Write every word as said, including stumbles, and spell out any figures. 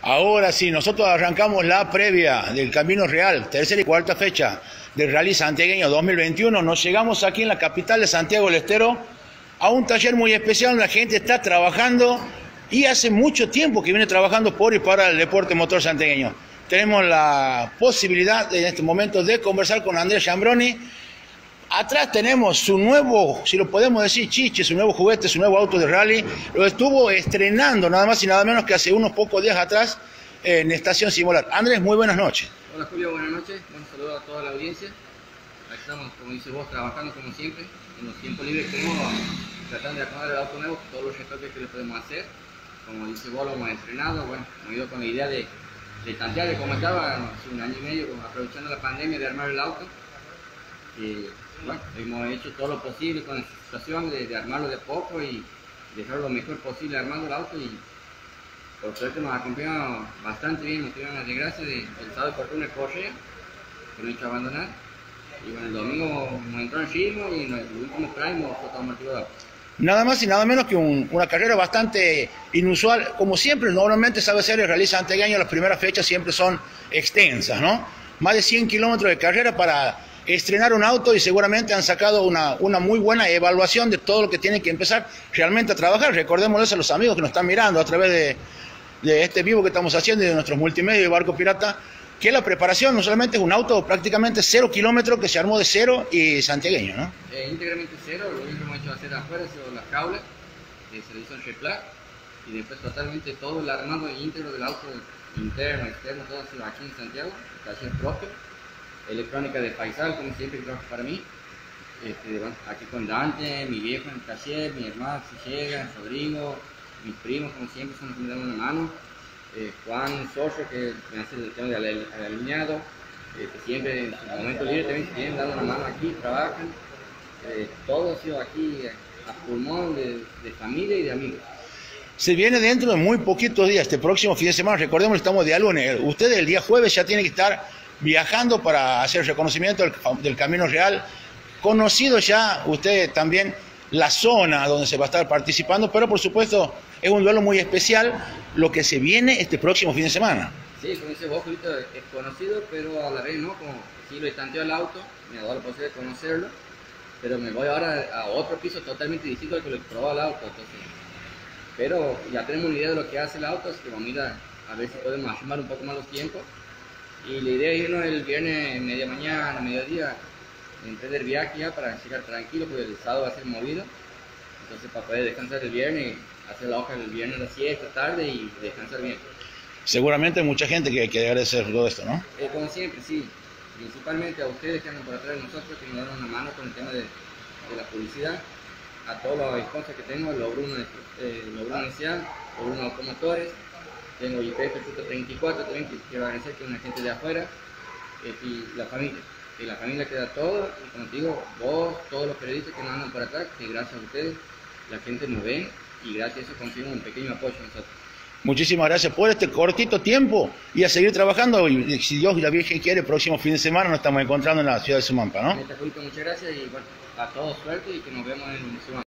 Ahora sí, nosotros arrancamos la previa del Camino Real, tercera y cuarta fecha del Rally Santiagueño dos mil veintiuno. Nos llegamos aquí en la capital de Santiago del Estero a un taller muy especial donde la gente está trabajando y hace mucho tiempo que viene trabajando por y para el deporte motor santiagueño. Tenemos la posibilidad en este momento de conversar con Andrea Giambroni. Atrás tenemos su nuevo, si lo podemos decir, chiche, su nuevo juguete, su nuevo auto de rally. Lo estuvo estrenando nada más y nada menos que hace unos pocos días atrás en Estación Simular. Andrés, muy buenas noches. Hola Julio, buenas noches. Un saludo a toda la audiencia. Aquí estamos, como dice vos, trabajando como siempre. En los tiempos libres que tenemos, tratando de acomodar el auto nuevo, todos los retoques que le podemos hacer. Como dice vos, lo hemos estrenado. Bueno, hemos ido con la idea de, de tantear, de como estaba hace un año y medio, aprovechando la pandemia, de armar el auto. Y, bueno, hemos hecho todo lo posible con esta situación de, de armarlo de poco y dejarlo lo mejor posible armando el auto, y por suerte nos ha acompañado bastante bien. Nos tuvieron las desgracias de, del sábado de Fortuna Correa, que no he hecho abandonar, y bueno, el domingo nos entró en ritmo y en el último prime fue todo amortiguado. Nada más y nada menos que un, una carrera bastante inusual. Como siempre, normalmente sabe ser el Rally Santiagueño, las primeras fechas siempre son extensas, ¿no? Más de cien kilómetros de carrera para estrenar un auto, y seguramente han sacado una, una muy buena evaluación de todo lo que tienen que empezar realmente a trabajar. Recordémosles a los amigos que nos están mirando a través de, de este vivo que estamos haciendo y de nuestros multimedios de Barco Pirata, que la preparación no solamente es un auto prácticamente cero kilómetros que se armó de cero y santiagueño, ¿no? Eh, íntegramente cero. Lo único que hemos hecho hacer afuera son las caulas, que se le hizo en replar, y después totalmente todo el armado íntegro del auto, interno, externo, todo ha sido aquí en Santiago, taller propio. Electrónica de Paisal, como siempre, que trabaja para mí. Este, bueno, aquí con Dante, mi viejo en el taller, mi hermano si llega, Rodrigo, mis primos, como siempre, son los que me dan una mano. Eh, Juan Soso, que me hace el tema del alineado. Este, siempre en su momento libre también se vienen dando una mano aquí, trabajan. Eh, todo ha sido aquí a pulmón de, de familia y de amigos. Se viene dentro de muy poquitos días, este próximo fin de semana. Recordemos, estamos día lunes. Ustedes el día jueves ya tienen que estar viajando para hacer el reconocimiento del, del Camino Real. Conocido ya usted también la zona donde se va a estar participando, pero por supuesto es un duelo muy especial lo que se viene este próximo fin de semana. Sí, como dice vos, ahorita es conocido, pero a la vez no, como si lo tanteo al auto, me ha dado la posibilidad de conocerlo, pero me voy ahora a otro piso totalmente distinto al que lo probó el auto. Entonces, pero ya tenemos una idea de lo que hace el auto, así que vamos a ir a, a ver si podemos armar un poco más los tiempos. Y la idea es irnos el viernes, media mañana, mediodía, emprender el viaje ya para llegar tranquilo, porque el sábado va a ser movido. Entonces, para poder descansar el viernes, hacer la hoja el viernes a las siete tarde y descansar bien. Seguramente hay mucha gente que hay que agradecer todo esto, ¿no? Eh, como siempre, sí. Principalmente a ustedes que andan por atrás de nosotros, que nos dan una mano con el tema de, de la publicidad. A todos los sponsors que tengo, los Bruno, eh, los Bruno Inicial, los Bruno Automotores. Tengo I P F treinta y cuatro también, que quiero agradecer, que es una gente de afuera, eh, y la familia, y la familia que da todo, y como te digo, vos, todos los periodistas que nos andan por atrás, que gracias a ustedes la gente nos ve, y gracias a eso conseguimos un pequeño apoyo nosotros. Muchísimas gracias por este cortito tiempo y a seguir trabajando, y si Dios y la Virgen quiere, el próximo fin de semana nos estamos encontrando en la ciudad de Sumampa, ¿no? Muchas gracias, y bueno, a todos suerte y que nos vemos en Sumampa.